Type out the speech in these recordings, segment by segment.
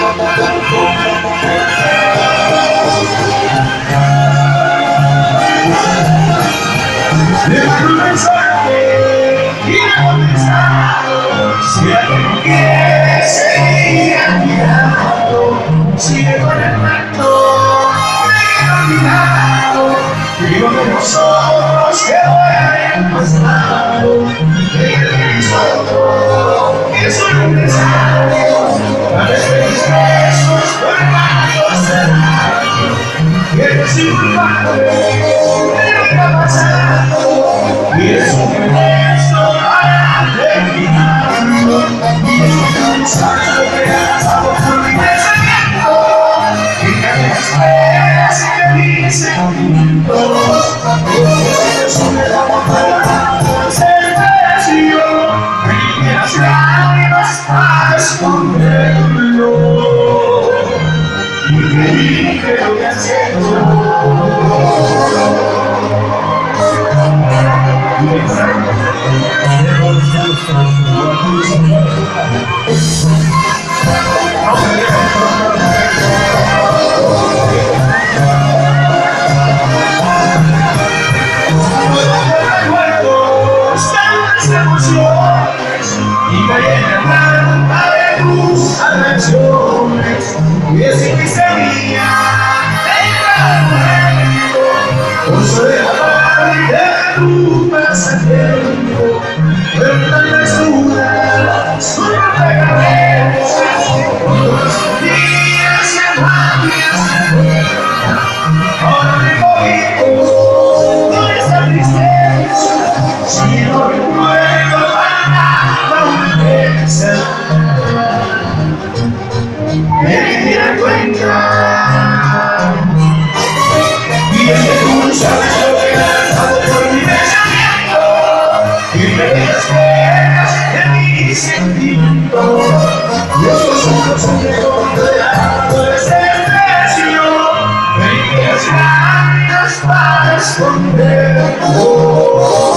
Dejo un mensaje y me ha contestado. Si alguien no quiere seguir admirando, sigue con el pacto, me quedo olvidado. Digo que nosotros quedó en el pasado. Déjame solo, que soy un necesario. A veces besos por el pacto cerrado. Que soy culpable de lo que ha pasado. Y es un pretexto para terminarlo. Y es un cansancio que ha pasado por mi pensamiento. Y que me esperas y me dice sentimientos. Eso me da para silencio. Y las lágrimas para esconderlo. Y que dije lo que has hecho. Y caí en el trampa de tus atracciones. Y es que sería por ser parte de tu pasatiempo. Pero tantas dudas, son rompecabezas. Cuando los días se van y se vuelvan. Ahora me movido con esta tristeza. Si no recuerdo para nada una vez, me di cuenta. Y es que tú no sabes lo que has dado por mi pensamiento. Y me esperas de mis sentimientos. Y estos son los secretos de la desesperación. Me quedas lágrimas para esconderlo.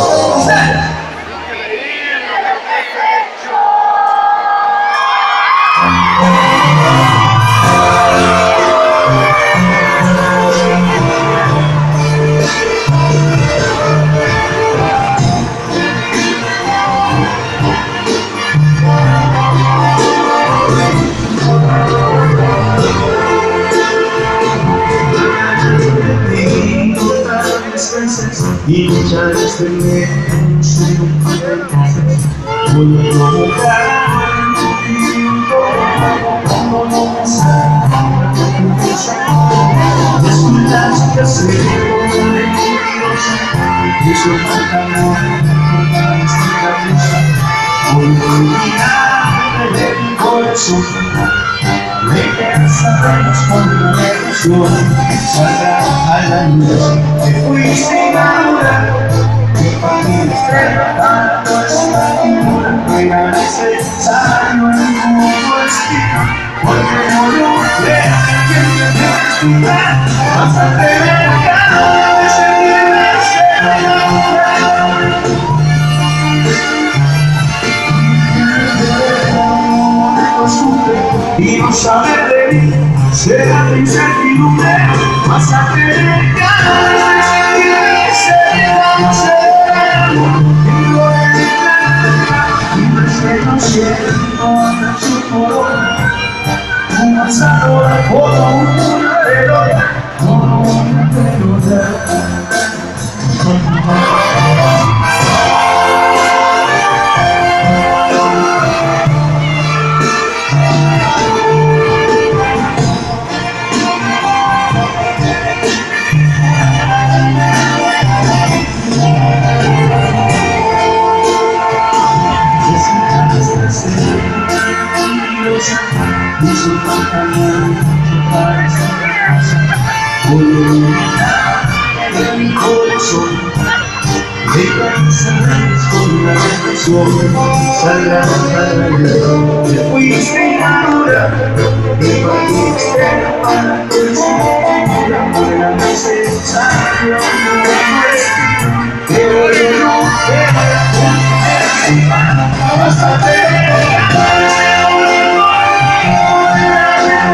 Y muchas veces me soy un voy a provocar un como no pensar. Escuchas que sé mentirosa, y eso falta amor, falta esta cosa. Voy a olvidarme de mi corazón. Me cansaremos con la relación. Salga a la luz. Te fuiste madura. Mi familia estrella para nuestra figura. No era necesario ningún destino. Porque no lo creas que quien te escucha. Vas a tener ganas de sentirme y no saber de mí, será tu incertidumbre. Vas a tener ganas de sentirme, será y lo de mi planeta. Y no es que no siento atracción por otra, un pasador por una pelota, por una pelota. Hizo falta mucho para esta casa. Voy a olvidar de mi corazón. Me cansarás con la reflexión. Salgas a la luz. Te fuiste inmadura. Mi familia estrella para tu destino. No era necesario un destino. Pero yo no te voy a hasta tener ganas de volver.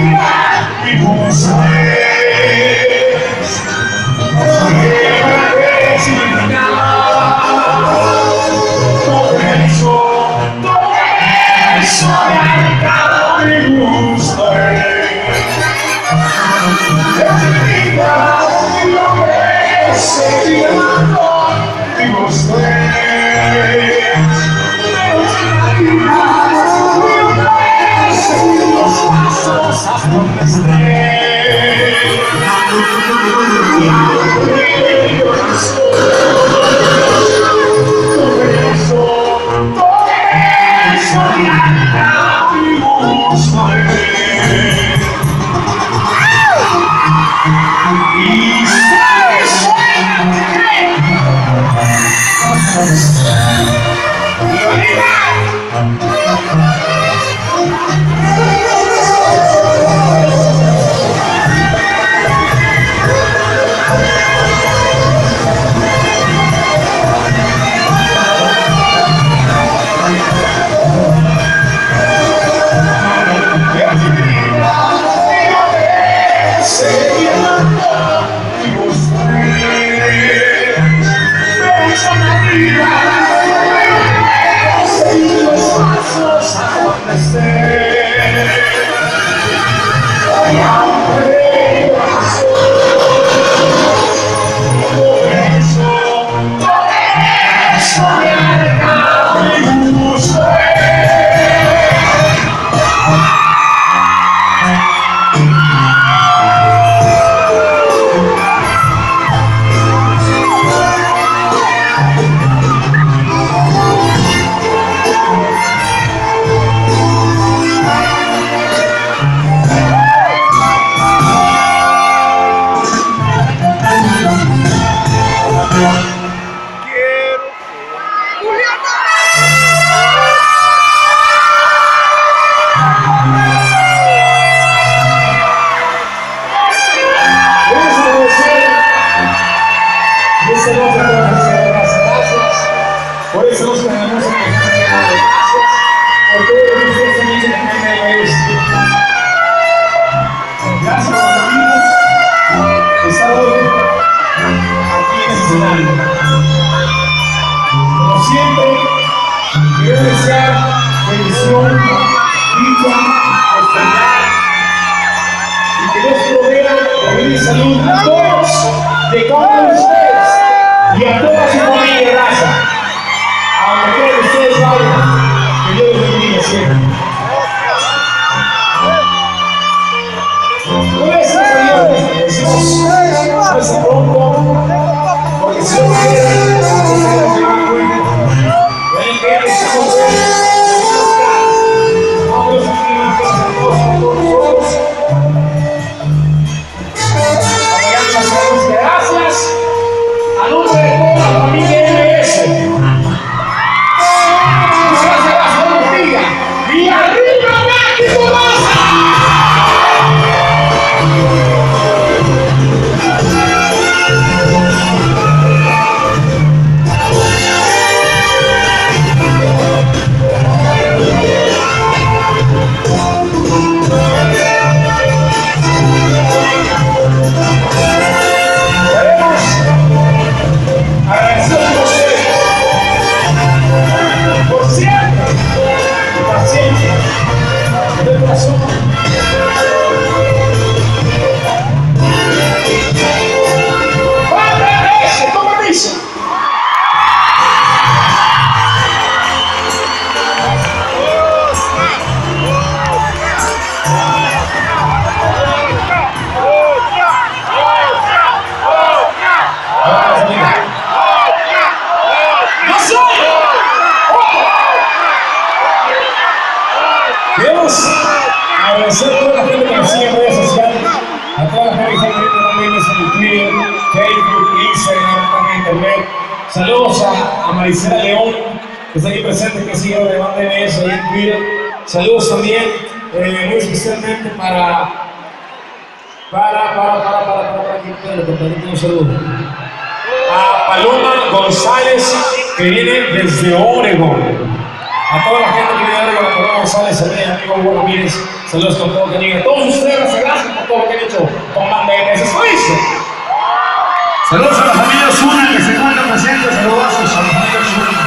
Agradecer a toda la gente que nos sigue en redes sociales, a toda la gente que está viendo también en Twitter, Facebook, Instagram, también Internet. Saludos a Maricela León, que está aquí presente, que sigue de Banda MS ahí en Twitter. Saludos también, muy especialmente para un saludo. A Paloma González, que viene desde Oregon. A toda la gente que viene a ver con Ramón González, el amigo Hugo Ramírez, saludos con todo cariño. A todos ustedes, gracias por todo lo que han hecho con Banda MS. ¿Eso dice? Saludos a la familia Osuna que se encuentran presentes. Saludos a la familia Osuna.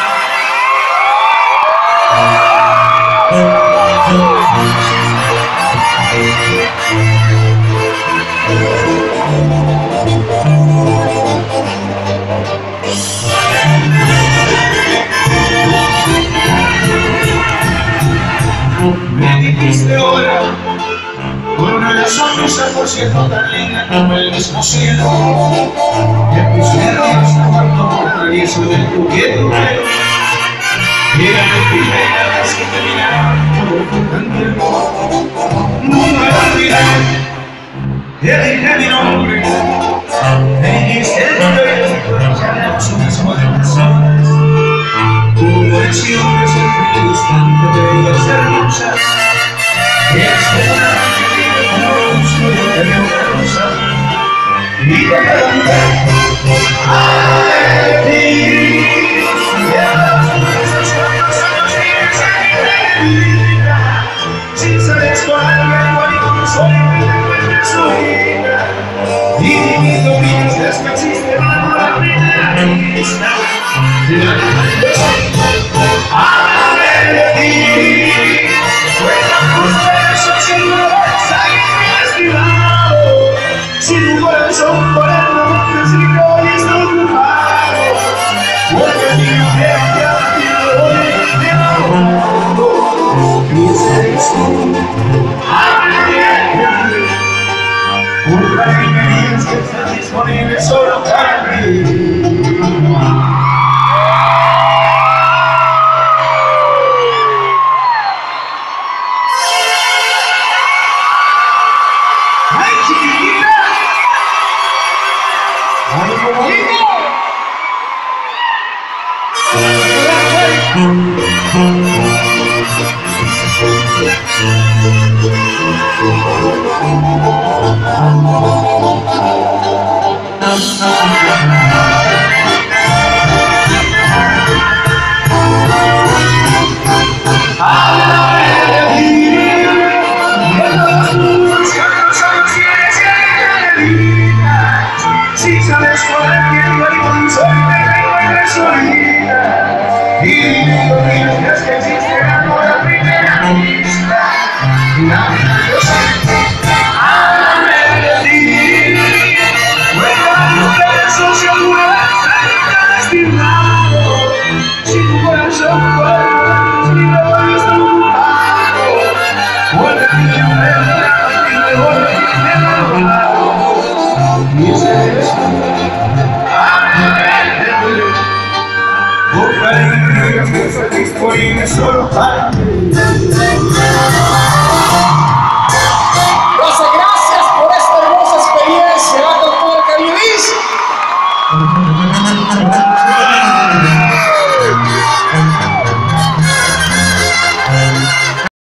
Me dijiste ahora con una sonrisa por cierto tan linda como el mismo cielo, y en tu cielo está muerto por travieso del tu quieto pelo. Y era la primera vez que te miraba por tan tiempo. No me olvidé, te dije mi nombre, me dijiste el nombre, ya éramos un mismo de personas. Tu conexión es el primer instante de ellas hermosas. Y es que una noche vive como un sueño de una rosa. Y te pregunté, ¡ay, de ti! Y hablamos de esos cuantos años que se vida. Si sales con alguien bonito, soy que te encuentres su vida. Y mis dominios es que existe la primera vista. Háblame de ti, cuenta tus besos y no ves a alguien estimado. Si tu corazón por el momento es rico y está ocupado, porque a ti no quiero que a ti me voy de amor. Y ese es tú, háblame de ti, un cariño que digas que está disponible solo para mí. Si sabes cualquier marido, soy de su vida. Y digo que es que existe amor a primera vista. Háblame de ti. Cuéntame un beso si alguna vez te has lastimado. Si tu corazón por el momento es está ocupado, vuelve a mi mente y me voy de enamorado. Y ese es un cariño que está disponible solo para